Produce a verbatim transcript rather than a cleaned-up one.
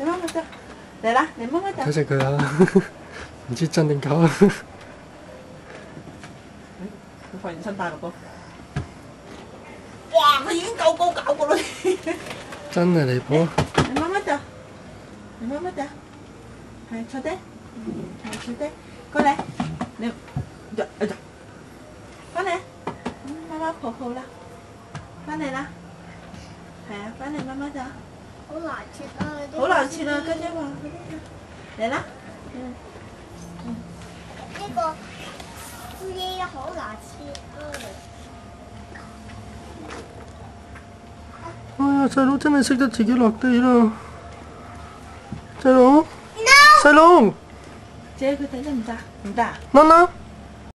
你媽媽走，嚟啦，你媽媽走。 睇食佢啊，唔知真定假。佢發現新大陸個，哇！佢已經夠高搞過啦。 真係離譜。 你媽媽走，你媽媽走，係坐低，係坐低，過嚟，你入入入，翻嚟，媽媽抱抱啦，翻嚟啦，係啊，翻嚟媽媽走。 好難切啊！ 好難切啊！跟住話嚟啦，嗯嗯，呢個烏蠅好難切啊！ 哎呀，細佬真係識得自己落地啦！細佬，細佬， 借佢睇得唔得？唔得啊！ 囡囡。